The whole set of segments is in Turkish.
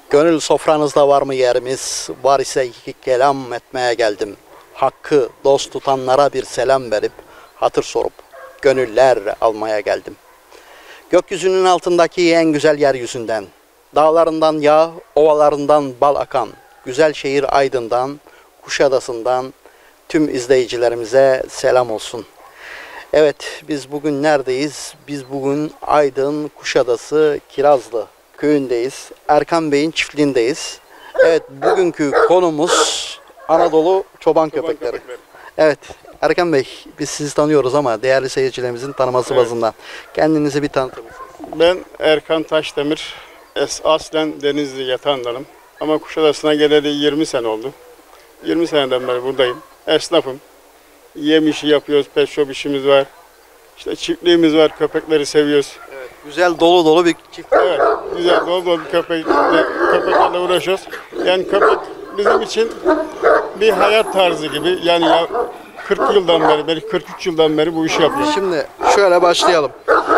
Gönül sofranızda var mı yerimiz? Var ise kelam etmeye geldim. Hakkı dost tutanlara bir selam verip, hatır sorup, gönüller almaya geldim. Gökyüzünün altındaki en güzel yeryüzünden, dağlarından yağ, ovalarından bal akan, güzel şehir Aydın'dan, Kuşadası'ndan tüm izleyicilerimize selam olsun. Evet, biz bugün neredeyiz? Biz bugün Aydın, Kuşadası, Kirazlı köyündeyiz. Erkan Bey'in çiftliğindeyiz. Evet, bugünkü konumuz Anadolu çoban köpekleri. Evet, Erkan Bey, biz sizi tanıyoruz ama değerli seyircilerimizin tanıması bazında kendinizi bir tanıtır mısınız? Ben Erkan Taşdemir, aslen Denizli Yatağındanım. Ama Kuşadası'na geleli 20 sene oldu. 20 seneden beri buradayım. Esnafım. Yem işi yapıyoruz, pet shop işimiz var. İşte çiftliğimiz var, köpekleri seviyoruz. Evet, güzel dolu dolu bir çiftlik. Evet, güzel dolu dolu bir köpeklerle uğraşıyoruz. Yani köpek bizim için bir hayat tarzı gibi. Yani ya 40 yıldan beri, 43 yıldan beri bu işi yapıyoruz. Şimdi şöyle başlayalım.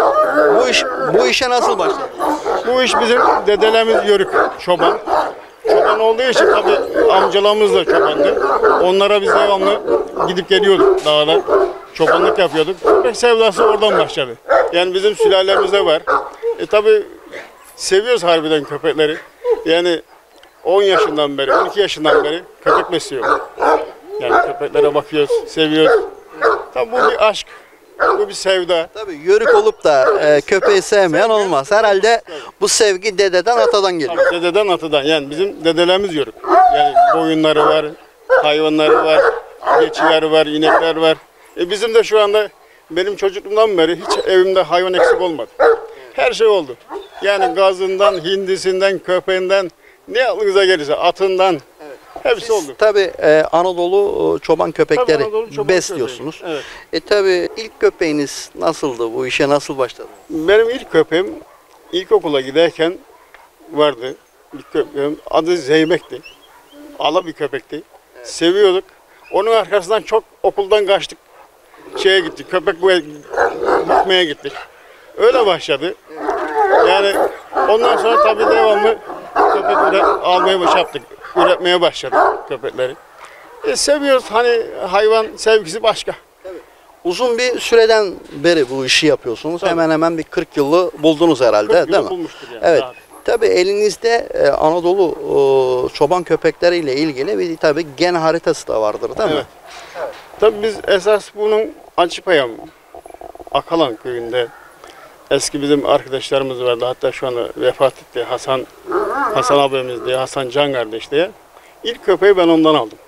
Bu işe nasıl başladı? Bu iş bizim dedelerimiz yörük, çoban. Çoban olduğu için tabii amcalarımız da çobandı. Onlara biz devamlı gidip geliyorduk dağda. Çobanlık yapıyorduk. Köpek sevdası oradan başladı. Yani bizim sülalemizde var. Tabii seviyoruz harbiden köpekleri. Yani 10 yaşından beri, 12 yaşından beri köpek besliyoruz. Yani köpeklere bakıyoruz, seviyoruz. Tabii bu bir aşk, bu bir sevda. Tabii yörük olup da köpeği sevmeyen olmaz. Herhalde bu sevgi dededen atadan geliyor. Tabii dededen atadan, yani bizim dedelerimiz yörük. Yani koyunları var, hayvanları var, keçileri var, inekler var. Bizim de şu anda benim çocukluğumdan beri hiç evimde hayvan eksik olmadı. Her şey oldu. Yani gazından, hindisinden, köpeğinden, ne aklınıza gelirse, atından, hepsi oldu. Tabii Anadolu çoban köpekleri Anadolu çoban besliyorsunuz. köpeği, Tabii ilk köpeğiniz nasıldı? Bu işe nasıl başladı? Benim ilk köpeğim ilkokula giderken vardı. Bir köpeğim, adı Zeybek'ti. Ala bir köpekti. Seviyorduk. Onun arkasından çok okuldan kaçtık. Şeye gittik, köpek bakmaya gittik. Öyle başladı. Yani ondan sonra tabii devamlı köpek almaya başladık. Üretmeye başladık köpekleri. Seviyoruz, hani hayvan sevgisi başka. Uzun bir süreden beri bu işi yapıyorsunuz. Tabii. Hemen hemen bir 40 yılı buldunuz herhalde, 40 değil yılı mi? bulmuştur yani. Evet. Daha. Tabii elinizde Anadolu çoban köpekleriyle ilgili bir tabii gen haritası da vardır, değil mi? Evet. Tabii biz esas bunun Acıpayam, Akalan köyünde eski bizim arkadaşlarımız vardı. Hatta şu anda vefat etti. Hasan abimiz diye, Hasan Can kardeş diye. İlk köpeği ben ondan aldım.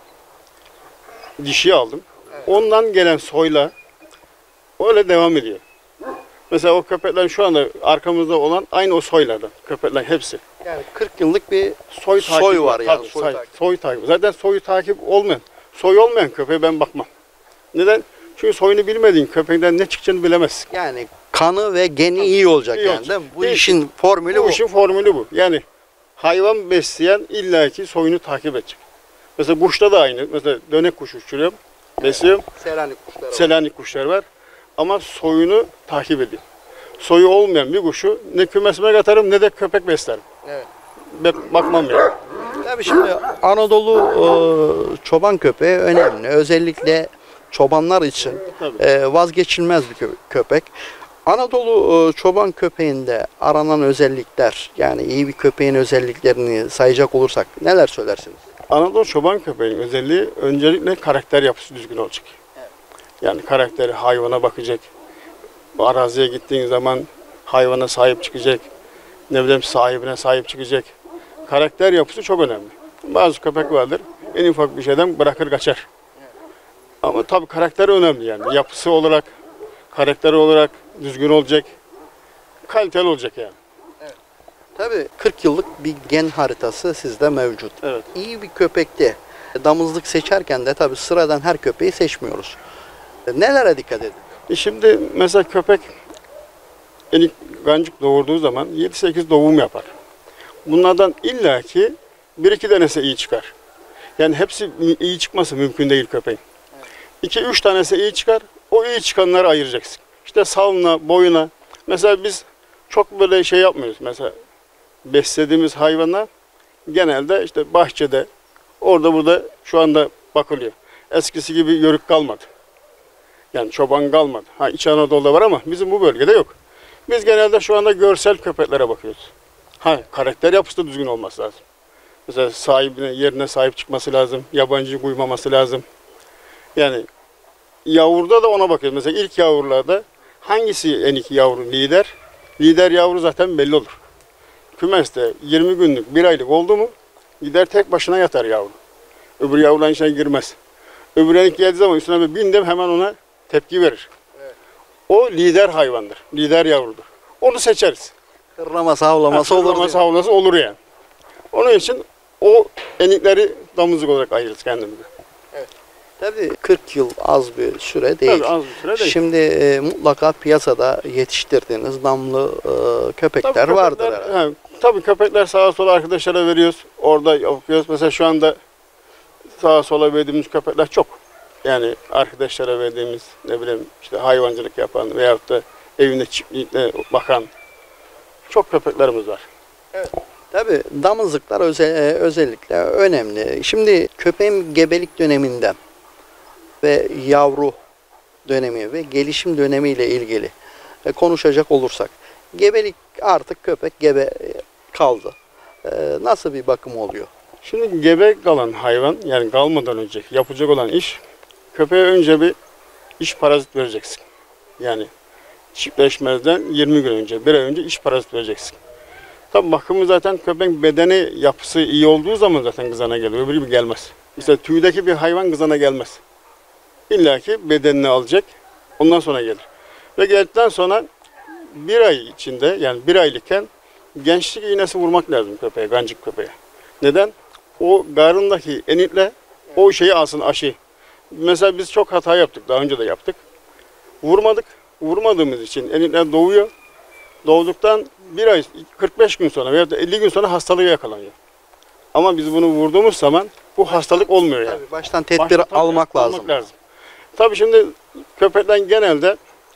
Dişi aldım. Ondan gelen soyla öyle devam ediyor. Mesela o köpekler şu anda arkamızda olan aynı o soylardan. Köpekler hepsi. Yani 40 yıllık bir Soy takibi var yani. Tabii, soy takibi. Zaten soyu takip olmayan, soy olmayan köpeğe ben bakmam. Neden? Çünkü soyunu bilmediğin köpekten ne çıkacağını bilemezsin. Yani kanı ve geni iyi olacak İyi yani, olacak. değil mi? Bu Değil. işin formülü bu. Bu işin formülü bu. Yani hayvan besleyen illaki soyunu takip edecek. Mesela kuşta da aynı. Mesela dönek kuş uçuruyorum, besliyorum. Selanik kuşları var. Selanik kuşlar var. Ama soyunu takip ediyor. Soyu olmayan bir kuşu ne kümesime katarım ne de köpek beslerim. Evet. Bakmam yani. Tabii şimdi Anadolu çoban köpeği önemli. Özellikle çobanlar için Tabii. vazgeçilmez bir köpek. Anadolu çoban köpeğinde aranan özellikler, yani iyi bir köpeğin özelliklerini sayacak olursak neler söylersiniz? Anadolu çoban köpeğinin özelliği öncelikle karakter yapısı düzgün olacak. Yani karakteri hayvana bakacak. Araziye gittiğin zaman hayvana sahip çıkacak. Ne bileyim sahibine sahip çıkacak. Karakter yapısı çok önemli. Bazı köpek vardır. En ufak bir şeyden bırakır kaçar. Ama tabii karakteri önemli yani. Yapısı olarak, karakteri olarak düzgün olacak. Kaliteli olacak yani. Tabii 40 yıllık bir gen haritası sizde mevcut. Evet. İyi bir köpekte damızlık seçerken de tabii sıradan her köpeği seçmiyoruz. Nelere dikkat edin? Şimdi mesela köpek ilk gancık doğurduğu zaman 7-8 doğum yapar. Bunlardan illaki 1-2 tanesi iyi çıkar. Yani hepsi iyi çıkması mümkün değil köpeğin. 2-3 tanesi iyi çıkar, o iyi çıkanları ayıracaksın. İşte salına, boyuna. Mesela biz çok böyle şey yapmıyoruz. Mesela beslediğimiz hayvanlar genelde işte bahçede, orada burada şu anda bakılıyor. Eskisi gibi yörük kalmadı. Yani çoban kalmadı. Ha, İç Anadolu'da var ama bizim bu bölgede yok. Biz genelde şu anda görsel köpeklere bakıyoruz. Ha, karakter yapısı da düzgün olması lazım. Mesela sahibine, yerine sahip çıkması lazım. Yabancıyı uymaması lazım. Yani yavruda da ona bakıyoruz. Mesela ilk yavrularda hangisi en iyi yavru lider? Lider yavru zaten belli olur. Kümeste 20 günlük, 1 aylık oldu mu gider tek başına yatar yavru. Öbür yavruların içine girmez. Öbürüne geldiği zaman üstüne bir bindim hemen ona tepki verir. Evet. O lider hayvandır. Lider yavrudur. Onu seçeriz. Hırlaması, havlaması olur. Hırlaması, havlaması olur yani. Onun için o enikleri damızlık olarak ayırırız kendimize. Evet. Tabii 40 yıl az bir süre değil. Tabii az bir süre değil. Şimdi mutlaka piyasada yetiştirdiğiniz damlı köpekler vardır herhalde. Tabii köpekler sağa sola arkadaşlara veriyoruz. Orada yapıyoruz. Mesela şu anda sağa sola verdiğimiz köpekler çok. Yani arkadaşlara verdiğimiz ne bileyim işte hayvancılık yapan veyahut da evinde çiftlikle bakan çok köpeklerimiz var. Evet. Tabii damızlıklar özellikle önemli. Şimdi köpeğin gebelik döneminden ve yavru dönemi ve gelişim dönemi ile ilgili konuşacak olursak, gebelik artık köpek gebe kaldı. Nasıl bir bakım oluyor? Şimdi gebe kalan hayvan yani kalmadan önce yapacak olan iş köpeğe önce bir iş parazit vereceksin. Yani çiftleşmeden 20 gün önce, bir ay önce iş parazit vereceksin. Tabi bakımı zaten köpeğin bedeni yapısı iyi olduğu zaman zaten kızana geliyor. Öbürü gibi gelmez. İşte tüydeki bir hayvan kızana gelmez. İlla ki bedenini alacak. Ondan sonra gelir. Ve geldikten sonra bir ay içinde yani bir aylıkken gençlik iğnesi vurmak lazım köpeğe, gancık köpeğe. Neden? O karnındaki enitle o şeyi alsın aşı. Mesela biz çok hata yaptık. Daha önce de yaptık. Vurmadık. Vurmadığımız için enitler doğuyor. Doğduktan bir ay 45 gün sonra veya 50 gün sonra hastalığı yakalanıyor. Ama biz bunu vurduğumuz zaman bu hastalık olmuyor yani. Tabii baştan tedbir almak lazım. Tabii şimdi köpekler genelde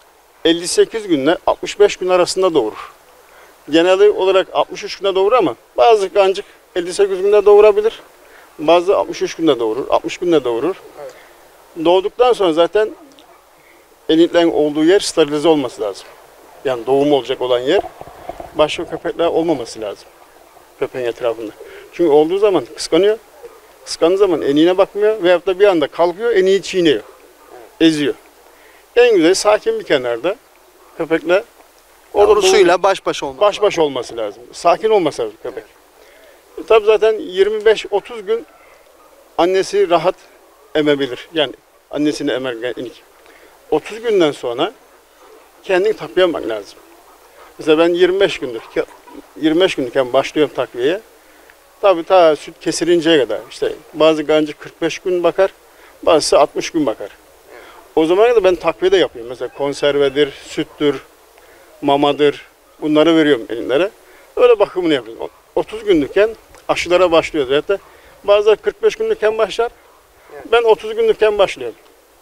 58 günle 65 gün arasında doğurur. Genel olarak 63 günde doğurur ama bazı gancık 58 günde doğurabilir. Bazı 63 günde doğurur, 60 günde doğurur. Evet. Doğduktan sonra zaten enitlerin olduğu yer sterilize olması lazım. Yani doğum olacak olan yer başka köpekler olmaması lazım köpeğin etrafında. Çünkü olduğu zaman kıskanıyor. Kıskandığı zaman eniğine bakmıyor veyahut da bir anda kalkıyor eniği çiğniyor. Eziyor. En güzeli sakin bir kenarda köpekle yavrusuyla baş başa olması lazım. Sakin olması lazım köpek. Tabii zaten 25-30 gün annesi rahat emebilir. Yani annesini emer enik. 30 günden sonra kendini takviye yapmak lazım. Mesela ben 25 günlükken başlıyorum takviyeye. Tabii ta süt kesilinceye kadar. İşte bazı gancı 45 gün bakar, bazısı 60 gün bakar. O zamana kadar ben takviye de yapıyorum. Mesela konservedir, süttür, mamadır. Bunları veriyorum elinlere. Öyle bakımını yapıyorum. 30 günlükken aşılara başlıyoruz. Hatta bazıları 45 günlükken başlar. Ben 30 günlükken başlıyorum.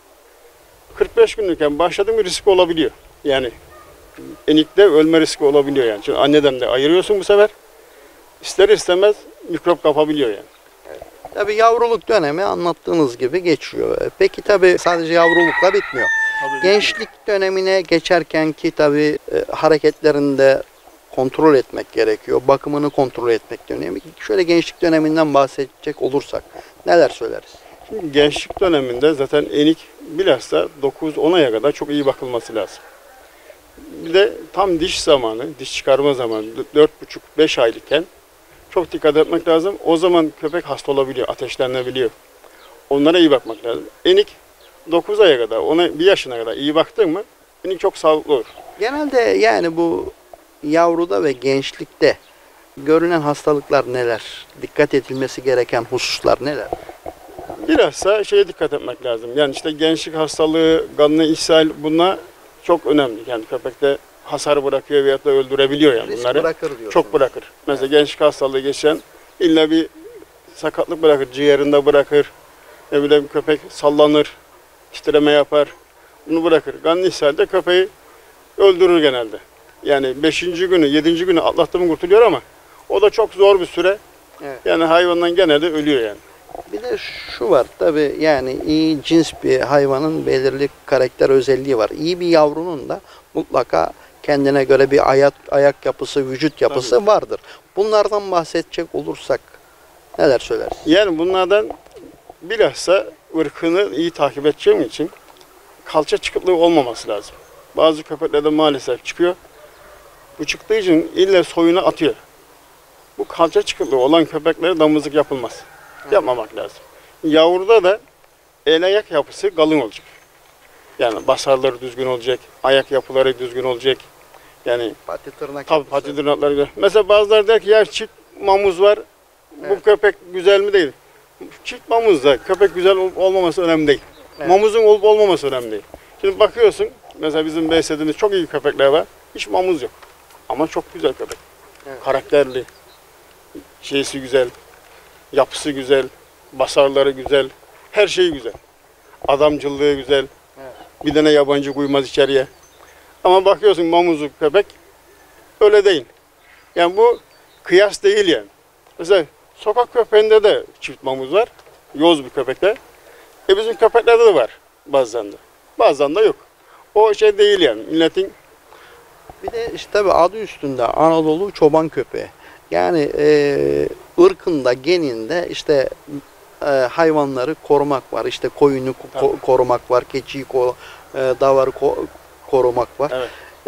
45 günlükken başladığım bir risk olabiliyor. Yani enikte ölme riski olabiliyor yani. Çünkü anneden de ayırıyorsun bu sefer. İster istemez mikrop kapabiliyor yani. Tabii yavruluk dönemi anlattığınız gibi geçiyor. Peki tabii sadece yavrulukla bitmiyor. Gençlik dönemine geçerken ki tabii hareketlerinde kontrol etmek gerekiyor. Bakımını kontrol etmek dönemi. Şöyle gençlik döneminden bahsedecek olursak neler söyleriz? Şimdi gençlik döneminde zaten enik bilhassa 9-10 aya kadar çok iyi bakılması lazım. Bir de tam diş zamanı, diş çıkarma zamanı 4,5-5 aylıkken çok dikkat etmek lazım. O zaman köpek hasta olabiliyor, ateşlenebiliyor. Onlara iyi bakmak lazım. Enik 9 aya kadar, ona 1 yaşına kadar iyi baktın mı enik çok sağlıklı olur. Genelde yani bu yavruda ve gençlikte görülen hastalıklar neler? Dikkat edilmesi gereken hususlar neler? Bilhassa şeye dikkat etmek lazım. Yani işte gençlik hastalığı, kanlı ishal bunlar çok önemli. Yani köpekte hasar bırakıyor veyahut da öldürebiliyor yani bunları. Risk bırakır diyorsun. Çok bırakır. Mesela gençlik hastalığı geçen illa bir sakatlık bırakır, ciğerinde bırakır. Ne bileyim köpek sallanır, titreme yapar. Bunu bırakır. Kanlı ishalde köpeği öldürür genelde. Yani 5. günü, 7. günü atlattı mı kurtuluyor ama o da çok zor bir süre. Evet. Yani hayvandan genelde ölüyor yani. Bir de şu var tabii, yani iyi cins bir hayvanın belirli karakter özelliği var. İyi bir yavrunun da mutlaka kendine göre bir ayak yapısı, vücut yapısı vardır. Bunlardan bahsedecek olursak neler söylersin? Yani bunlardan bilhassa ırkını iyi takip edeceğim için kalça çıkıklığı olmaması lazım. Bazı köpeklerde maalesef çıkıyor. Bu çıktığı için ille soyuna atıyor. Bu kalça çıkıklığı olan köpeklere damızlık yapılmaz. Yapmamak lazım. Yavruda da el ayak yapısı kalın olacak. Yani basarları düzgün olacak, ayak yapıları düzgün olacak. Yani Pati tırnak tabii yapısı. pati tırnakları güzel. Mesela bazıları der ki ya çift mamuz var, bu Evet. köpek güzel mi değil. Çift mamuzda köpek güzel olup olmaması önemli değil. Evet. Mamuzun olup olmaması önemli değil. Şimdi bakıyorsun, mesela bizim beslediğimiz çok iyi köpekler var, hiç mamuz yok. Ama çok güzel köpek. Evet. Karakterli, şeysi güzel, yapısı güzel, basarları güzel, her şeyi güzel. Adamcılığı güzel. Evet. Bir tane yabancı koymaz içeriye. Ama bakıyorsun mamuzlu köpek öyle değil. Yani bu kıyas değil yani. Mesela sokak köpeğinde de çift mamuz var. Yoz bir köpekler. Bizim köpeklerde de var bazen de. Bazen de yok. O şey değil yani. Milletin Bir de işte tabii adı üstünde Anadolu çoban köpeği. Yani ırkında, geninde işte hayvanları korumak var. İşte koyunu korumak var, keçiyi, davarı korumak var. evet.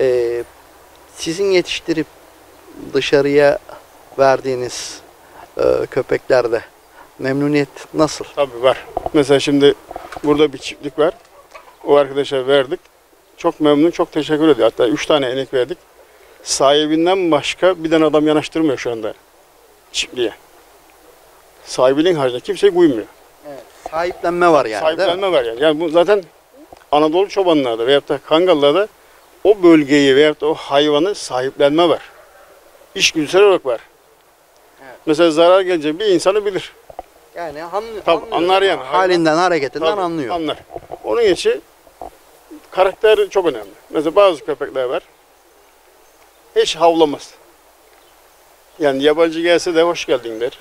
Sizin yetiştirip dışarıya verdiğiniz köpeklerde memnuniyet nasıl? Tabii var. Mesela şimdi burada bir çiftlik var. O arkadaşa verdik. Çok memnun, çok teşekkür ediyor. Hatta 3 tane inek verdik. Sahibinden başka bir tane adam yanaştırmıyor şu anda çiftliğe. Sahibinin haricinde kimseyi koymuyor. Evet. Sahiplenme var yani, değil mi? Sahiplenme var yani. Yani bu zaten Anadolu çobanlarda veyahut da Kangallarda o bölgeyi veyahut da o hayvanı sahiplenme var. İşgüdüsel olarak var. Evet. Mesela zarar gelince bir insanı bilir. Yani Tabii, anlar yani. Halinden, hareketinden Tabii, anlıyor. anlar. Onun için karakter çok önemli. Mesela bazı köpekler var. Hiç havlamaz. Yani yabancı gelse de hoş geldin der.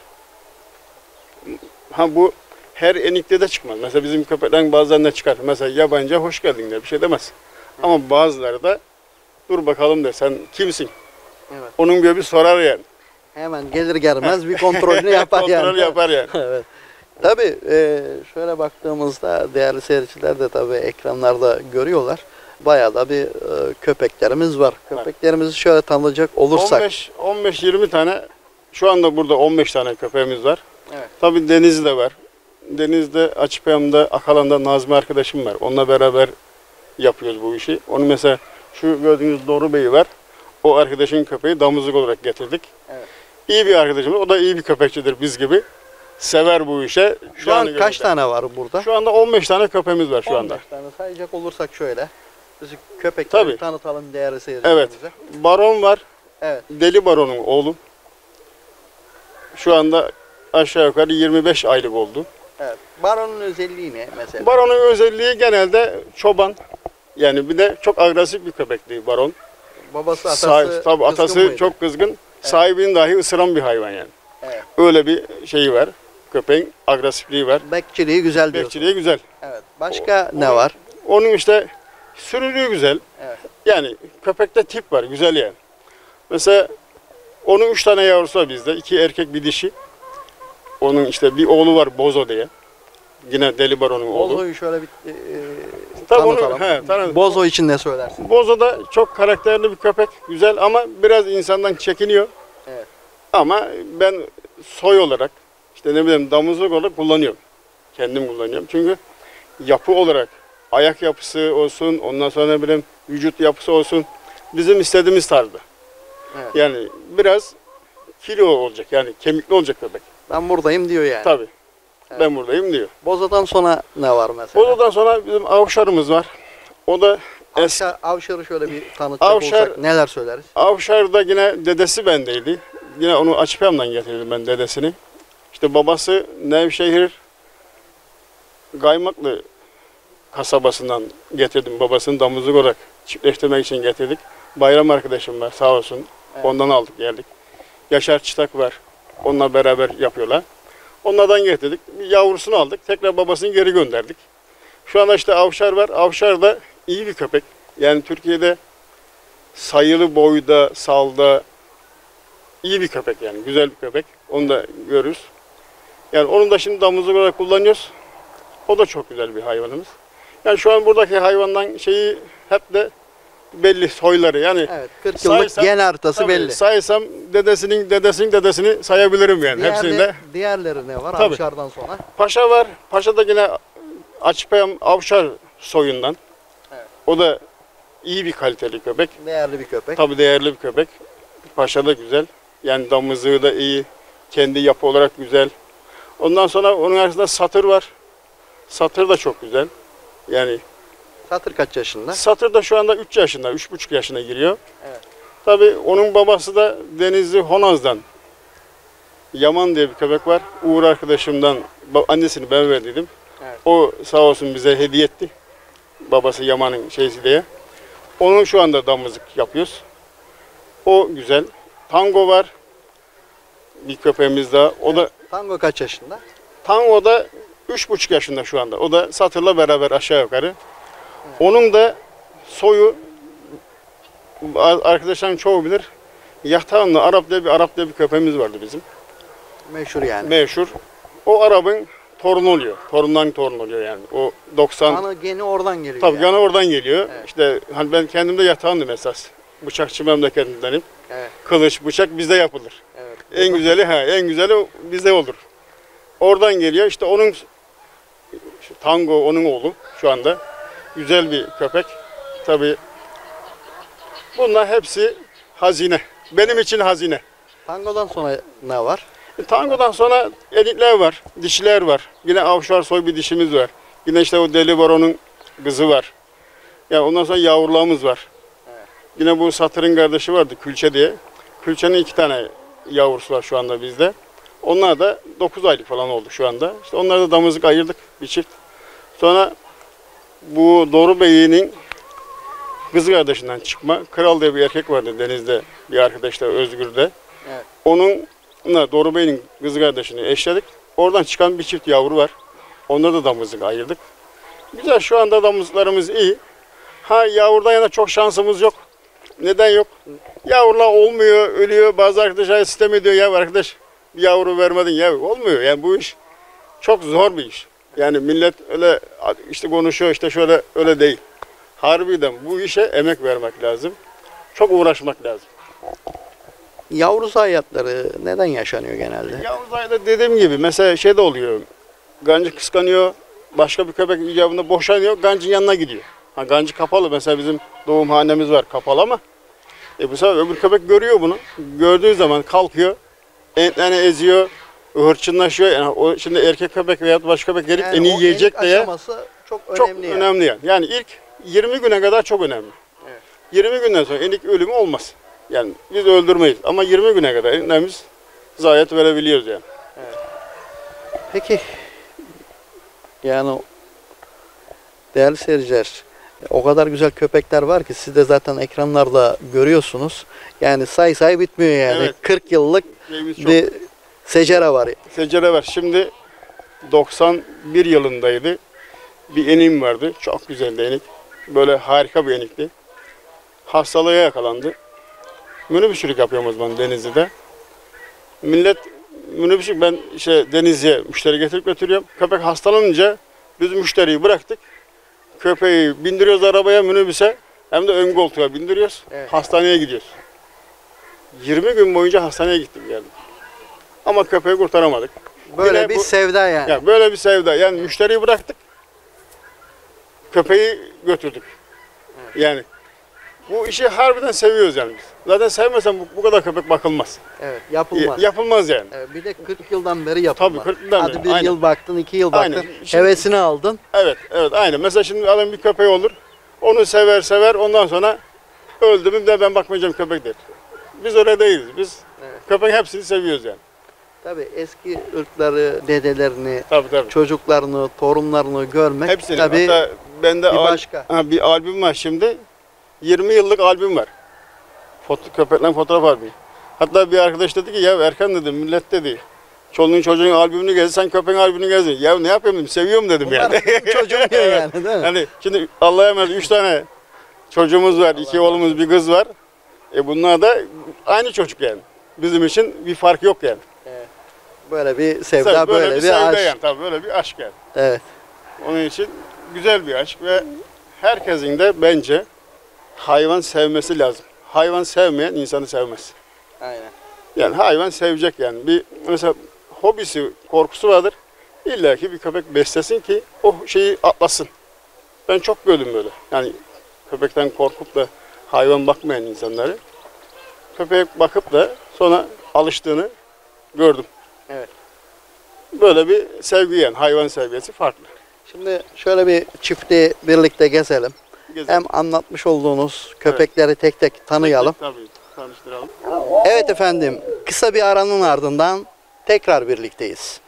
Ha bu her enikte de çıkmaz. Mesela bizim köpekten bazen de çıkar. Mesela yabancı hoş geldin der. Bir şey demez. Ama bazıları da dur bakalım der. Sen kimsin? Evet. Onun böyle bir sorar yani. Hemen gelir gelmez bir kontrolünü yapar yani. Kontrol yapar yani. Evet. Tabii şöyle baktığımızda değerli seyirciler de tabii ekranlarda görüyorlar. Bayağı da bir köpeklerimiz var. Köpeklerimizi şöyle tanıyacak olursak. 15-20 tane, şu anda burada 15 tane köpeğimiz var. Evet. Tabii Denizli'de var. Denizli'de, Açıkpayam'da, Akalan'da Nazmi arkadaşım var. Onunla beraber yapıyoruz bu işi. Onu mesela şu gördüğünüz Doğru Bey var. O arkadaşın köpeği damızlık olarak getirdik. Evet. İyi bir arkadaşımız. O da iyi bir köpekçidir biz gibi. Sever bu işe. Şu an kaç tane var burada? Şu anda 15 tane köpeğimiz var şu anda. 15 tane sayacak olursak şöyle. Biz köpekleri Tabii. tanıtalım değerli seyircilerimize. Evet. Baron var. Evet. Deli Baron'un oğlu. Şu anda aşağı yukarı 25 aylık oldu. Evet. Baronun özelliği ne mesela? Baron'un özelliği genelde çoban. Yani bir de çok agresif bir köpekti Baron. Babası, atası Tabii kızgın atası mıydı? çok kızgın. Sahibini dahi ısıran bir hayvan yani. Evet. Öyle bir şeyi var. Köpeğin agresifliği var. Bekçiliği güzel diyorsun. Bekçiliği güzel. Evet. Başka ne var? Onun işte sürülüğü güzel. Evet. Yani köpekte tip var. Güzel yani. Mesela onun 3 tane yavrusu var bizde. 2 erkek bir dişi. Onun işte bir oğlu var Bozo diye. Yine Deli Baron'un oğlu. Bozo'yu şöyle bir Tabii onu, tanıtalım. tanıdım. Bozo için ne söylersin? Bozo da çok karakterli bir köpek. Güzel ama biraz insandan çekiniyor. Evet. Ama ben soy olarak işte ne bileyim damızlık olarak kullanıyorum. Kendim kullanıyorum. Çünkü yapı olarak ayak yapısı olsun, ondan sonra ne bileyim vücut yapısı olsun bizim istediğimiz tarzda. Evet. Yani biraz kilo olacak yani kemikli olacak köpek. Ben buradayım diyor yani. Tabii. Evet. Ben buradayım diyor. Bozo'dan sonra ne var mesela? Bozo'dan sonra bizim avşarımız var. O da Avşar'ı şöyle bir tanıtacak Avşar- olsak neler söyleriz? Avşar'da yine dedesi bendeydi. Yine onu Açıkpayam'dan getirdim ben dedesini. İşte babası Nevşehir Gaymaklı kasabasından getirdim. Babasını damızlık olarak çiftleştirmek için getirdik. Bayram arkadaşım var sağ olsun. Evet. Ondan aldık geldik. Yaşar Çıtak var. Onunla beraber yapıyorlar. Onlardan getirdik. Bir yavrusunu aldık. Tekrar babasını geri gönderdik. Şu anda işte Avşar var. Avşar da iyi bir köpek. Yani Türkiye'de sayılı boyda, salda iyi bir köpek yani. Güzel bir köpek. Onu da görürüz. Yani onun da şimdi damızlık olarak kullanıyoruz. O da çok güzel bir hayvanımız. Yani şu an buradaki hayvandan şeyi hep de belli soyları. Yani Evet, 40 yıllık gen haritası belli. Saysam dedesini sayabilirim yani hepsinde. Diğerleri ne var Tabii. Avşar'dan sonra? Paşa var. Paşa da yine Açıkpayam Avşar soyundan. Evet. O da iyi bir kaliteli köpek. Değerli bir köpek. Tabii değerli bir köpek. Paşa da güzel. Yani damızlığı da iyi. Kendi yapı olarak güzel. Ondan sonra onun arasında Satır var. Satır da çok güzel. Yani Satır kaç yaşında? Satır da şu anda 3 yaşında, 3,5 yaşına giriyor. Evet. Tabii onun babası da Denizli Honaz'dan. Yaman diye bir köpek var. Uğur arkadaşımdan annesini ben verdiydim. Evet. O sağ olsun bize hediye etti. Babası Yaman'ın şeysi diye. Onun şu anda damızlık yapıyoruz. O güzel. Tango var. Bir köpeğimiz daha. O da Tango kaç yaşında? Tango da 3,5 yaşında şu anda. O da Satır'la beraber aşağı yukarı. Onun da soyu arkadaşlarım çoğu bilir. Yahtanlı Arap diye bir köpeğimiz vardı bizim. Meşhur yani. Meşhur. O Arap'ın torunu oluyor. Torundan torun oluyor yani. O 90. Kanı geni oradan geliyor. Tabii yani. gene oradan geliyor. Evet. İşte hani ben kendimde yatağındım esas. Bıçakçı memleketindenim. Evet. Kılıç, bıçak bizde yapılır. Evet. En güzeli bizde olur. Oradan geliyor. İşte onun işte Tango onun oğlu şu anda. Güzel bir köpek. Tabii bunlar hepsi hazine. Benim için hazine. Tango'dan sonra ne var? Tango'dan sonra enikler var, dişiler var. Yine Avşar soy bir dişimiz var. Yine işte o Deli Baron'un kızı var. Ya ondan sonra yavrularımız var. Evet. Yine bu Satır'ın kardeşi vardı Külçe diye. Külçe'nin 2 tane yavrusu var şu anda bizde. Onlar da 9 aylık falan oldu şu anda. İşte onları da damızlık ayırdık bir çift. Sonra bu Doğru Bey'in kız kardeşinden çıkma Kral diye bir erkek vardı Deniz'de bir arkadaşlar Özgür'de. Evet. Onunla Doğru Bey'in kız kardeşini eşledik. Oradan çıkan bir çift yavru var. Onları da damızlık ayırdık. Güzel şu anda damızlıklarımız iyi. Ha yavrudan yana çok şansımız yok. Neden yok? Yavrular olmuyor, ölüyor. Bazı arkadaşlar sistem ediyor ya arkadaş bir yavru vermedin ya olmuyor. Yani bu iş çok zor bir iş. Yani millet öyle işte konuşuyor işte şöyle öyle değil. Harbiden bu işe emek vermek lazım. Çok uğraşmak lazım. Yavru hayatları neden yaşanıyor genelde? Yavru zayıfta dediğim gibi mesela şey de oluyor. Gancı kıskanıyor. Başka bir köpek icabında boşanıyor. Gancın yanına gidiyor. Ha, gancı kapalı. Mesela bizim doğumhanemiz var kapalı ama bu sefer öbür köpek görüyor bunu. Gördüğü zaman kalkıyor. Entlerini eziyor. Hırçınlaşıyor. Yani o şimdi erkek köpek veya başka köpek gelip Yani en iyi o yiyecek enik diye aşaması çok çok önemli. önemli yani. Yani ilk 20 güne kadar çok önemli. Evet. 20 günden sonra enik ölümü olmaz. Yani biz öldürmeyiz ama 20 güne kadar eniklerimiz zayiat verebiliyoruz yani. Peki yani değerli seyirciler o kadar güzel köpekler var ki siz de zaten ekranlarda görüyorsunuz. Yani say bitmiyor yani. Evet. 40 yıllık Şeyimiz çok. bir secere var. Secere var. Şimdi 91 yılındaydı. Bir enim vardı. Çok güzeldi enik. Böyle harika bir enikti. Hastalığa yakalandı. Minibüsçülük yapıyorum o zaman Denizli'de. Millet minibüsçülük ben Denizli'ye müşteri getirip götürüyorum. Köpek hastalanınca biz müşteriyi bıraktık. Köpeği bindiriyoruz arabaya, minibüse. Hem de ön koltuğa bindiriyoruz. Evet. Hastaneye gidiyoruz. 20 gün boyunca hastaneye gittim geldim. Ama köpeği kurtaramadık. Böyle Yine bir sevda yani. Ya böyle bir sevda. Yani müşteriyi bıraktık. Köpeği götürdük. Yani bu işi harbiden seviyoruz yani biz. Zaten sevmesen bu kadar köpek bakılmaz. Evet, yapılmaz. Yapılmaz yani. Evet, bir de 40 yıldan beri yapılmaz. Tabii 40 yıldan Hadi beri, bir aynen. yıl baktın, 2 yıl baktın. Aynen. Şimdi- Hevesini aldın. Evet, aynen. Mesela şimdi adam bir köpeği olur. Onu sever ondan sonra öldü mü de ben bakmayacağım köpek değil. Biz öyle değiliz. Biz Evet. köpeğin hepsini seviyoruz yani. Tabii eski ırkları, dedelerini, Tabii. çocuklarını, torunlarını görmek Hepsini. tabii Hatta bende bir başka. bir albüm var şimdi. 20 yıllık albüm var. Köpeklerin fotoğraf albümü. Hatta bir arkadaş dedi ki ya Erkan dedi millet dedi. Çoluğun çocuğun albümünü gezdi, sen köpeğin albümünü gezdin. Ya ne yapayım dedim, seviyorum dedim yani. Çocuğum diyor yani değil mi? Hani şimdi Allah'a emanet 3 tane çocuğumuz var, 2 oğlumuz bir kız var. Bunlar da aynı çocuk yani. Bizim için bir fark yok yani. Böyle bir sevda, Böyle böyle bir sevda aşk. yani, tabii böyle bir aşk yani. Evet. Onun için güzel bir aşk ve herkesin de bence hayvan sevmesi lazım. Hayvan sevmeyen insanı sevmez. Aynen. Yani hayvan sevecek yani. Bir mesela hobisi, korkusu vardır. İlla ki bir köpek beslesin ki o şeyi atlasın. Ben çok gördüm böyle. Yani köpekten korkup da hayvan bakmayan insanları köpeğe bakıp da sonra alıştığını gördüm. Evet. Böyle bir sevgi yani hayvan sevgisi farklı. Şimdi şöyle bir çiftliği birlikte gezelim. Gezelim. Hem anlatmış olduğunuz köpekleri tek tek tanıyalım. Tabii tanıştıralım. Evet efendim, kısa bir aranın ardından tekrar birlikteyiz.